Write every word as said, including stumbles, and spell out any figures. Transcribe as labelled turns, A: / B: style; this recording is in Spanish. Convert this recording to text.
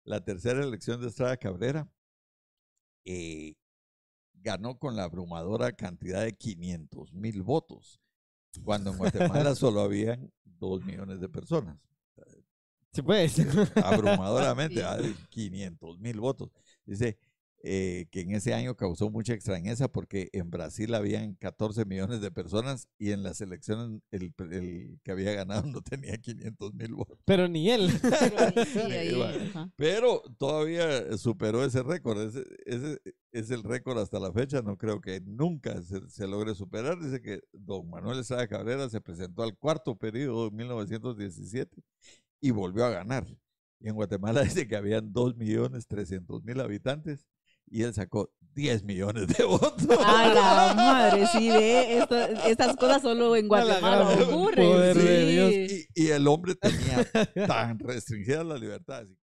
A: la tercera elección de Estrada Cabrera, eh, ganó con la abrumadora cantidad de quinientos mil votos, cuando en Guatemala solo habían dos millones de personas.
B: Sí, pues.
A: Abrumadoramente,
C: Sí.
A: ah, quinientos mil votos. Dice eh, que en ese año causó mucha extrañeza porque en Brasil habían catorce millones de personas y en las elecciones el, el que había ganado no tenía quinientos mil votos.
B: Pero ni él.
C: Pero ahí sí, ahí,
A: Bueno,
C: ajá.
A: pero todavía superó ese récord. Ese, ese es el récord hasta la fecha. No creo que nunca se, se logre superar. Dice que don Manuel Estrada Cabrera se presentó al cuarto periodo en mil novecientos diecisiete y volvió a ganar. Y en Guatemala dice que habían dos millones trescientos mil habitantes y él sacó diez millones de votos.
C: A la madre, sí, ve, esto- estas cosas solo en Guatemala
B: gran
C: ocurren.
B: poder de
C: sí.
B: Dios.
A: Y, y el hombre tenía tan restringida la libertad.